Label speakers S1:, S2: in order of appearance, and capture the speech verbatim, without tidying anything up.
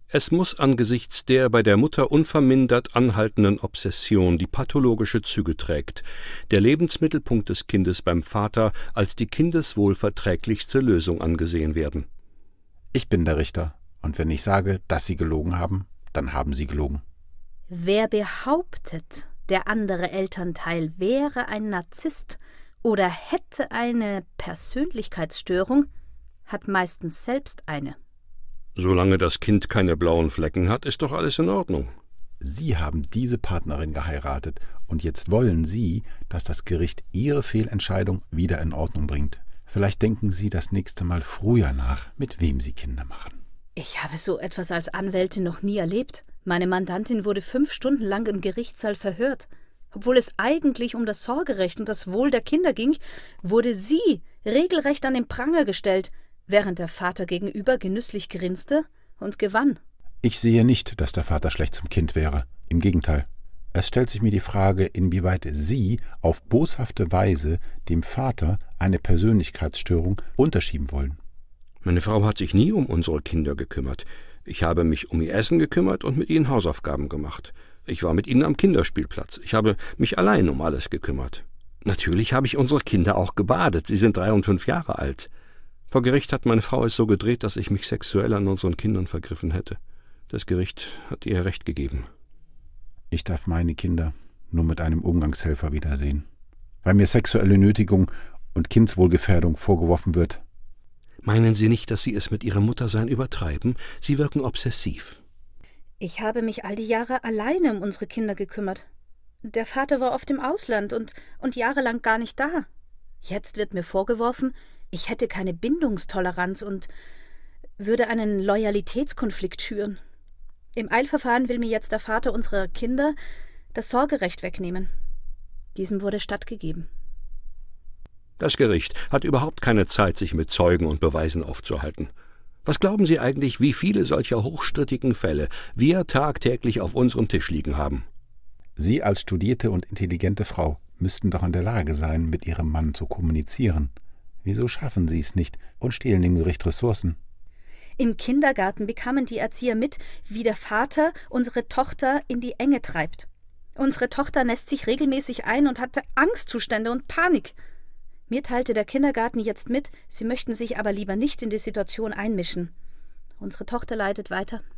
S1: Es muss angesichts der bei der Mutter unvermindert anhaltenden Obsession, die pathologische Züge trägt, der Lebensmittelpunkt des Kindes beim Vater als die kindeswohlverträglichste Lösung angesehen werden.
S2: Ich bin der Richter, und wenn ich sage, dass Sie gelogen haben, dann haben Sie gelogen.
S3: Wer behauptet, der andere Elternteil wäre ein Narzisst oder hätte eine Persönlichkeitsstörung, hat meistens selbst eine.
S1: Solange das Kind keine blauen Flecken hat, ist doch alles in Ordnung.
S2: Sie haben diese Partnerin geheiratet und jetzt wollen Sie, dass das Gericht Ihre Fehlentscheidung wieder in Ordnung bringt. Vielleicht denken Sie das nächste Mal früher nach, mit wem Sie Kinder machen.
S3: Ich habe so etwas als Anwältin noch nie erlebt. Meine Mandantin wurde fünf Stunden lang im Gerichtssaal verhört. Obwohl es eigentlich um das Sorgerecht und das Wohl der Kinder ging, wurde sie regelrecht an den Pranger gestellt, während der Vater gegenüber genüsslich grinste und gewann.
S2: Ich sehe nicht, dass der Vater schlecht zum Kind wäre. Im Gegenteil. Es stellt sich mir die Frage, inwieweit Sie auf boshafte Weise dem Vater eine Persönlichkeitsstörung unterschieben wollen.
S1: Meine Frau hat sich nie um unsere Kinder gekümmert. Ich habe mich um ihr Essen gekümmert und mit ihnen Hausaufgaben gemacht. Ich war mit ihnen am Kinderspielplatz. Ich habe mich allein um alles gekümmert. Natürlich habe ich unsere Kinder auch gebadet. Sie sind drei und fünf Jahre alt. Vor Gericht hat meine Frau es so gedreht, dass ich mich sexuell an unseren Kindern vergriffen hätte. Das Gericht hat ihr Recht gegeben.
S2: Ich darf meine Kinder nur mit einem Umgangshelfer wiedersehen, weil mir sexuelle Nötigung und Kindswohlgefährdung vorgeworfen wird.
S1: Meinen Sie nicht, dass Sie es mit Ihrem Muttersein übertreiben? Sie wirken obsessiv.
S3: Ich habe mich all die Jahre alleine um unsere Kinder gekümmert. Der Vater war oft im Ausland und, und jahrelang gar nicht da. Jetzt wird mir vorgeworfen, ich hätte keine Bindungstoleranz und würde einen Loyalitätskonflikt schüren. Im Eilverfahren will mir jetzt der Vater unserer Kinder das Sorgerecht wegnehmen. Diesem wurde stattgegeben.
S1: Das Gericht hat überhaupt keine Zeit, sich mit Zeugen und Beweisen aufzuhalten. Was glauben Sie eigentlich, wie viele solcher hochstrittigen Fälle wir tagtäglich auf unserem Tisch liegen haben?
S2: Sie als studierte und intelligente Frau müssten doch in der Lage sein, mit Ihrem Mann zu kommunizieren. Wieso schaffen Sie es nicht und stehlen dem Gericht Ressourcen?
S3: Im Kindergarten bekamen die Erzieher mit, wie der Vater unsere Tochter in die Enge treibt. Unsere Tochter nässt sich regelmäßig ein und hatte Angstzustände und Panik. Mir teilte der Kindergarten jetzt mit, sie möchten sich aber lieber nicht in die Situation einmischen. Unsere Tochter leidet weiter.